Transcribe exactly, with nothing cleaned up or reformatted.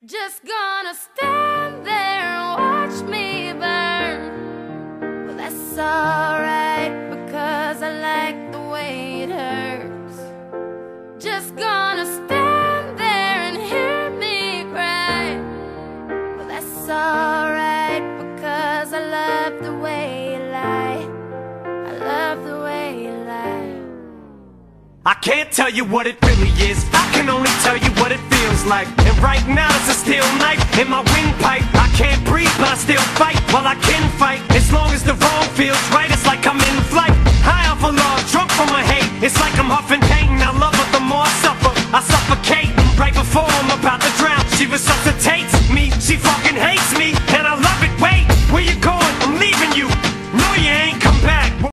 Just gonna stand there and watch me burn. Well, that's alright, because I like the way it hurts. Just gonna stand there and hear me cry. Well, that's alright, because I love the way you lie. I love the way you lie. I can't tell you what it really is, I can only tell you what it feels like. And right now it's a steel knife in my windpipe. I can't breathe but I still fight, while I can fight. As long as the wrong feels right, it's like I'm in flight. High off of love, drunk from my hate. It's like I'm huffing pain, I love her the more I suffer. I suffocate, right before I'm about to drown. She resuscitates me, she fucking hates me.